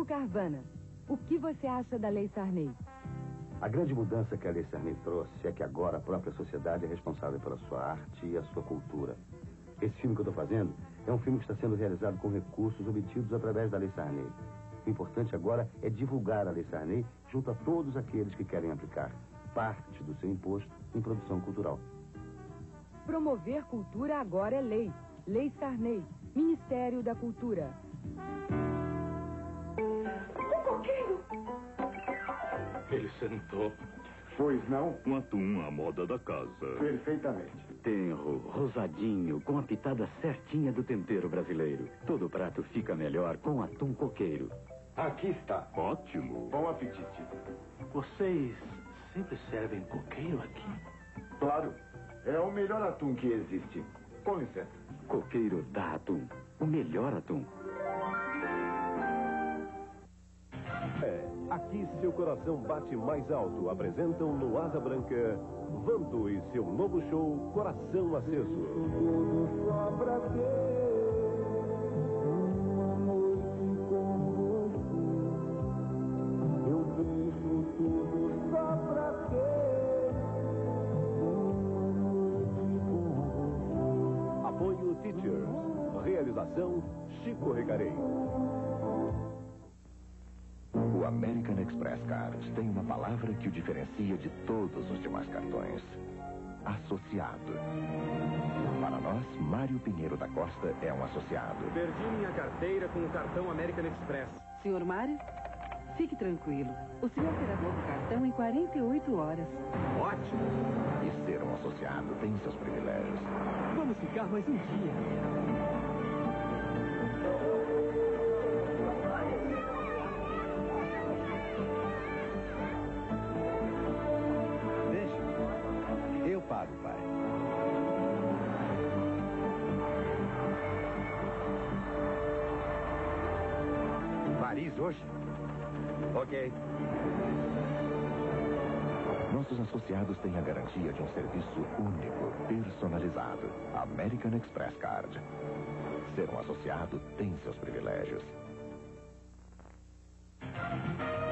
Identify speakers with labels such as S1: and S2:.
S1: Hugo Carvana, o que você acha da Lei Sarney?
S2: A grande mudança que a Lei Sarney trouxe é que agora a própria sociedade é responsável pela sua arte e a sua cultura. Esse filme que eu estou fazendo é um filme que está sendo realizado com recursos obtidos através da Lei Sarney. O importante agora é divulgar a Lei Sarney junto a todos aqueles que querem aplicar parte do seu imposto em produção cultural.
S1: Promover cultura agora é lei. Lei Sarney, Ministério da Cultura.
S3: O coqueiro!
S4: Ele sentou.
S5: Pois não?
S4: Um atum à moda da casa.
S5: Perfeitamente.
S6: Tenro, rosadinho, com a pitada certinha do tempero brasileiro. Todo prato fica melhor com atum coqueiro.
S5: Aqui está.
S4: Ótimo.
S5: Bom apetite.
S7: Vocês sempre servem coqueiro aqui?
S5: Claro. É o melhor atum que existe. Com licença.
S6: Coqueiro da Atum. O melhor atum.
S8: Aqui seu coração bate mais alto. Apresentam no Asa Branca Vando e seu novo show Coração Aceso.
S9: Só pra ter uma noite com você. Eu vejo tudo só pra ter uma noite com você.
S8: Apoio Teachers. Realização Chico Recarei.
S10: O American Express Card tem uma palavra que o diferencia de todos os demais cartões. Associado. Para nós, Mário Pinheiro da Costa é um associado.
S11: Perdi minha carteira com o cartão American Express.
S12: Senhor Mário, fique tranquilo. O senhor terá novo cartão em 48 horas.
S11: Ótimo!
S10: E ser um associado tem seus privilégios.
S11: Vamos ficar mais um dia.
S13: Eu pago, pai.
S14: Paris hoje? Ok.
S10: Nossos associados têm a garantia de um serviço único, personalizado. American Express Card. Ser um associado tem seus privilégios.